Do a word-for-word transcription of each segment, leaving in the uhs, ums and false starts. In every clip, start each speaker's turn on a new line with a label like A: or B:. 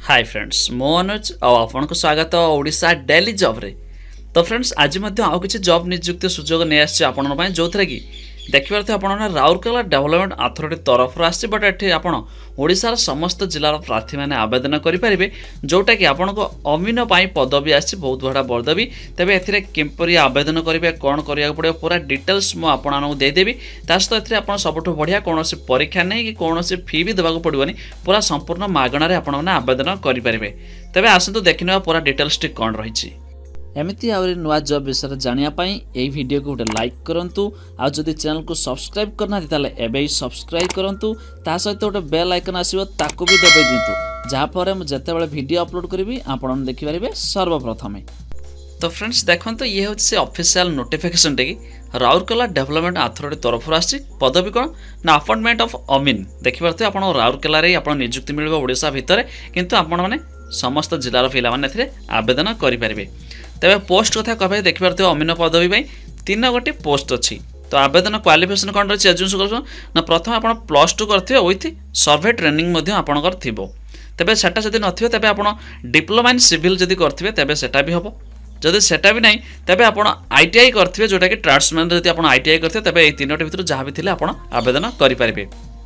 A: Hi friends मो अनुज आपन को स्वागत ओडिशा डेली जॉब रे। तो फ्रेंड्स आज मध्य आउ किछि जॉब नियुक्ति सुजोग नै आछि आपन पय जोथरे की देखिबार थे आपन राउरकेला डेवलपमेंट अथॉरिटी तरफ आछि बट एठी आपन ओडिसा समस्त जिल्लार प्रार्थी माने आवेदन करि परिबे जोटा कि आपन को अमीन पय पदवी आछि बहुत बड़ा पदवी। तबे एथिरे केमपरि आवेदन करिवे कोन करिया पड़े पूरा डिटेल्स मो आपन दे देबी तास तो एथिरे आपन सबठो बढ़िया कोनोसी परीक्षा नै कि कोनोसी फी भी देबाको पड़िबनी पूरा संपूर्ण मागणा रे आपन माने आवेदन करि परिबे। तबे आसंतु देखिनवा पूरा डिटेल्स टी कोन रहिछि एमती आउरी नुआ जॉब विषय जानिया पाई एई वीडियो को गोटे लाइक करंतु आ जदि चैनल को सब्सक्राइब करना ताले एबे सब्सक्राइब करंतु ता सहित गोटे बेल आइकन आसीबो ताको भी दबाई दिंतु जहा पर हम जते बेले वीडियो अपलोड करबी आपन देखि परिबे सर्वप्रथमे। तो फ्रेंड्स देखंतु ये होछि ऑफिशियल नोटिफिकेशन टे कि राउरकेला डेवलपमेंट अथॉरिटी तरफ आसी पदवी कोन ना अपॉइंटमेंट ऑफ अमीन देखि परते आपन राउरकेला रे आपन नियुक्ति मिलबो ओडिसा भितरे किंतु आपन माने समस्त जिल्लार पिला माने एथिरे आवेदन करि परिबे। तबे पोस्ट कथा कहबे देखि परते अमीन पदवी पई तीन गोटी पोस्ट अछि। तो आवेदन क्वालिफिकेशन कोन रछि एजुकेशन ना प्रथम आपन प्लस टू करथिबे विथ सर्वे ट्रेनिंग मध्ये आपन कर थिबो। तबे सेटा जदि नथिबे तबे आपन डिप्लोमा इन सिविल जदि करथिबे तबे सेटा भी हबो जदि सेटा भी नहीं तबे आपन आईटीआई करथिबे जोटा कि ट्रांसमैन जदि आपन आईटीआई करथिबे तबे ए तीनोटी भितर जहा भी थिले आपन आवेदन करि परिबे।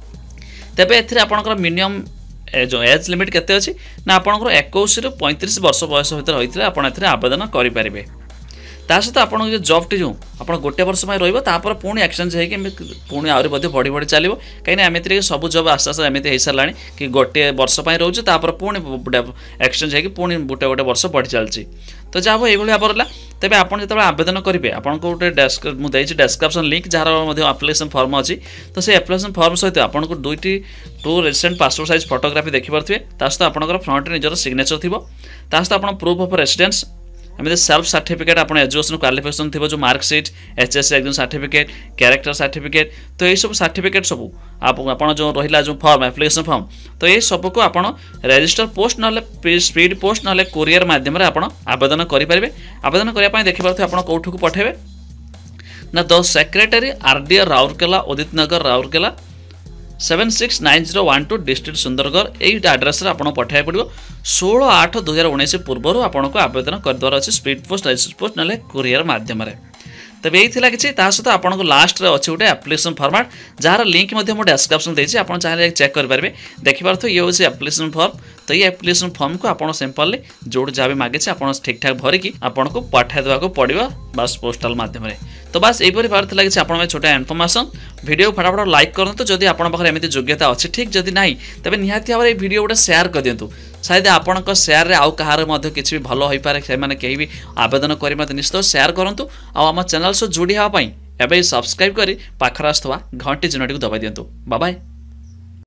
A: तबे एथिरे आपनकर मिनिमम जो एज लिमिट केते अछि ना आपनकर इक्कीस रु पैंतीस वर्ष बयस भीतर होइतले आपन एथिरे आवेदन करि परिबे। ता सहित आपन जो जॉब टी जो आपन गोटे वर्ष पय रहइबो तापर पुणी एक्सचेंज हे कि पुणी आउरी मध्ये बढी बढी चलिबो काई ना एमिति सब जॉब आस्ते आस्ते एमिति हे सरलाणी कि गोटे वर्ष पय रहउछ तापर पुणी एक्सचेंज हे कि पुणी गोटे गोटे वर्ष बढ़ी चलछि। तो जाबो एइ भली आबरला तबे आपन जतबे आवेदन करिवे आपन को गोटे डेस्क मु देछि डिस्क्रिप्शन लिंक जार मध्ये एप्लीकेशन फॉर्म अछि। तो से एप्लीकेशन फॉर्म सहित आपन को दुईटी two recent passport size photography देखि परथिबे तास तो आपनकर फ्रंट निजर सिग्नेचर थिबो तास तो आपन प्रूफ ऑफ रेसिडेंस एमते सेल्फ सर्टिफिकेट आपन एजुकेशन क्वालिफिकेशन थिबो जो marksheet HSC exam certificate character certificate तो ये सब सर्टिफिकेट सब आप आपन जो रहिला जो फॉर्म एप्लीकेशन फॉर्म तो ये सब को आपन रजिस्टर पोस्ट नले स्पीड पोस्ट नले कोरियर माध्यम रे आपन आवेदन करि परिबे। आवेदन करिया पय देखि परथे आपन कोठु को पठेबे ना the secretary RD Rourkela Udit Nagar Rourkela seven six nine zero one two district Sundargarh यही एड्रेस रे आपन पठाय पड़िबो सोलह आठ दो हज़ार उन्नीस पूर्व आपन को आवेदन कर द्वारा अछि स्पीड पोस्ट रजिस्टर पोस्ट नले कुरियर माध्यम रे। तबे एई थिला किछि ता सहित आपन को लास्ट रे अछि उटे एप्लीकेशन फॉर्मेट जार लिंक मध्ये मो डिस्क्रिप्शन देछि आपन चाहे चेक कर परबे देखि परथो ये होछि एप्लीकेशन फॉर्म। तो ये एप्लीकेशन फॉर्म को आपन सिंपली जोड जाबे मागे छै आपन ठीक ठाक भरि कि आपन को पठाय देबा को पड़िबो बस पोस्टल माध्यम रे। तो बस एई परि बार थिला किछि आपन में छोटा इन्फॉर्मेशन वीडियो फटाफट लाइक करंतु जदि आपन पाखरे एमिति योग्यता अछि ठीक जदि नाही तबे निहाती भाबरे ए वीडियो गोटे शेयर कर दियंतु शायद आपन को शेयर रे आउ कहार मध्ये किछि भी भलो होई पारे से माने केही भी आवेदन करि मते निश्चित शेयर करंतु आ हम चैनल से जुड़ी हा पई एबे सब्सक्राइब करी पाखरा आस्थवा घंटी चिन्हटी को दबाई दियंतु। Bye bye.